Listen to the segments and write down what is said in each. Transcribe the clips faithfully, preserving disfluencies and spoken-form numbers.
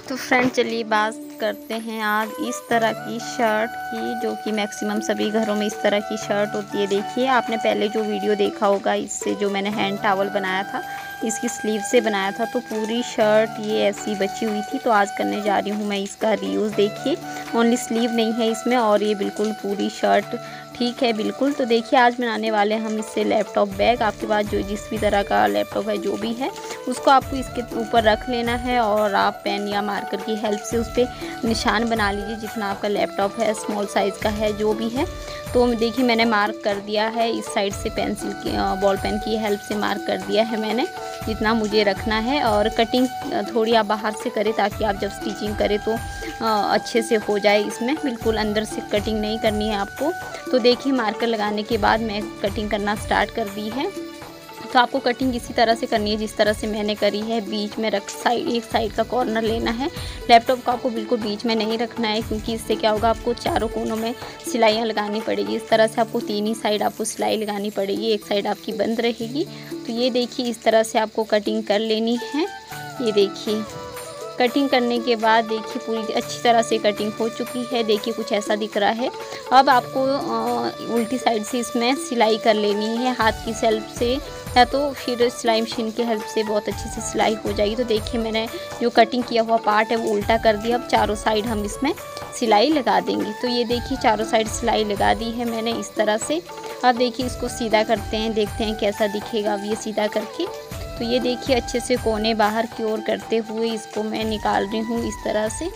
तो फ्रेंड चलिए बात करते हैं आज इस तरह की शर्ट की, जो कि मैक्सिमम सभी घरों में इस तरह की शर्ट होती है। देखिए आपने पहले जो वीडियो देखा होगा, इससे जो मैंने हैंड टॉवल बनाया था, इसकी स्लीव से बनाया था, तो पूरी शर्ट ये ऐसी बची हुई थी। तो आज करने जा रही हूँ मैं इसका रीयूज़। देखिए ओनली स्लीव नहीं है इसमें, और ये बिल्कुल पूरी शर्ट ठीक है बिल्कुल। तो देखिए आज बनाने वाले हम इससे लैपटॉप बैग। आपके पास जो जिस भी तरह का लैपटॉप है, जो भी है, उसको आपको इसके ऊपर रख लेना है और आप पेन या मार्कर की हेल्प से उस पर निशान बना लीजिए। जितना आपका लैपटॉप है, स्मॉल साइज़ का है जो भी है, तो देखिए मैंने मार्क कर दिया है। इस साइड से पेंसिल की बॉल पेन की हेल्प से मार्क कर दिया है मैंने, जितना मुझे रखना है। और कटिंग थोड़ी आप बाहर से करें, ताकि आप जब स्टिचिंग करें तो अच्छे से हो जाए। इसमें बिल्कुल अंदर से कटिंग नहीं करनी है आपको। तो देखिए मार्कर लगाने के बाद मैं कटिंग करना स्टार्ट कर दी है। तो आपको कटिंग इसी तरह से करनी है जिस तरह से मैंने करी है। बीच में रख साइड एक साइड का कॉर्नर लेना है। लैपटॉप को आपको बिल्कुल बीच में नहीं रखना है, क्योंकि इससे क्या होगा, आपको चारों कोनों में सिलाइयाँ लगानी पड़ेगी। इस तरह से आपको तीन ही साइड आपको सिलाई लगानी पड़ेगी, एक साइड आपकी बंद रहेगी। तो ये देखिए इस तरह से आपको कटिंग कर लेनी है। ये देखिए कटिंग करने के बाद देखिए पूरी अच्छी तरह से कटिंग हो चुकी है। देखिए कुछ ऐसा दिख रहा है। अब आपको उल्टी साइड से इसमें सिलाई कर लेनी है, हाथ की हेल्प से, या तो फिर सिलाई मशीन की हेल्प से बहुत अच्छे से सिलाई हो जाएगी। तो देखिए मैंने जो कटिंग किया हुआ पार्ट है वो उल्टा कर दिया। अब चारों साइड हम इसमें सिलाई लगा देंगे। तो ये देखिए चारों साइड सिलाई लगा दी है मैंने इस तरह से। अब देखिए इसको सीधा करते हैं, देखते हैं कैसा दिखेगा अब ये सीधा करके। तो ये देखिए अच्छे से कोने बाहर की ओर करते हुए इसको मैं निकाल रही हूँ इस तरह से।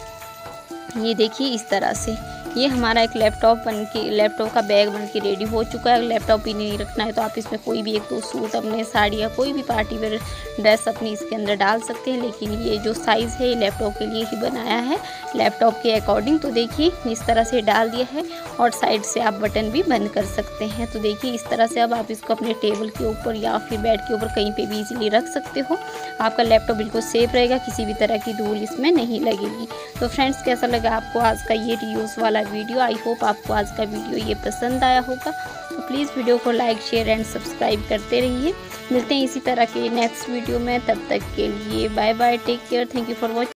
ये देखिए इस तरह से ये हमारा एक लैपटॉप बन के लैपटॉप का बैग बन के रेडी हो चुका है। लैपटॉप ही नहीं रखना है तो आप इसमें कोई भी एक दो सूट अपने, साड़ी या कोई भी पार्टी वेयर ड्रेस अपनी इसके अंदर डाल सकते हैं। लेकिन ये जो साइज़ है ये लैपटॉप के लिए ही बनाया है, लैपटॉप के अकॉर्डिंग। तो देखिए इस तरह से डाल दिया है, और साइड से आप बटन भी बंद कर सकते हैं। तो देखिए इस तरह से अब आप इसको अपने टेबल के ऊपर या फिर बेड के ऊपर कहीं पर भी इजीली रख सकते हो। आपका लैपटॉप बिल्कुल सेफ रहेगा, किसी भी तरह की धूल इसमें नहीं लगेगी। तो फ्रेंड्स कैसा लगा आपको आज का ये रीयूज़ वाला वीडियो? आई होप आपको आज का वीडियो ये पसंद आया होगा। तो प्लीज़ वीडियो को लाइक, शेयर एंड सब्सक्राइब करते रहिए। मिलते हैं इसी तरह के नेक्स्ट वीडियो में, तब तक के लिए bye bye, take care, thank you for watching.